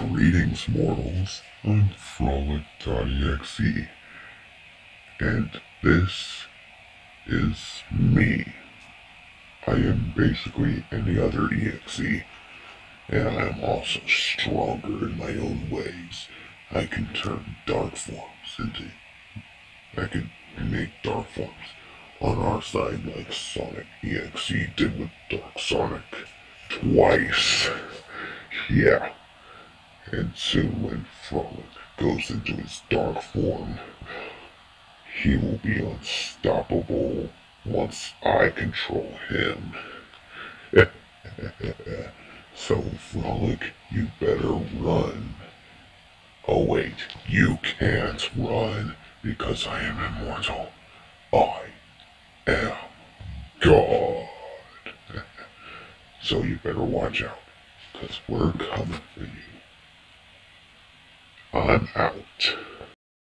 Greetings, mortals. I'm Frolic.exe, and this is me. I am basically any other EXE, and I am also stronger in my own ways. I can turn dark forms into... I can make dark forms on our side like Sonic.exe did with Dark Sonic twice. Yeah. And soon when Frolic goes into his dark form, he will be unstoppable once I control him. So Frolic, you better run. Oh wait, you can't run because I am immortal. I am God. So you better watch out, because we're coming for you. I'm out.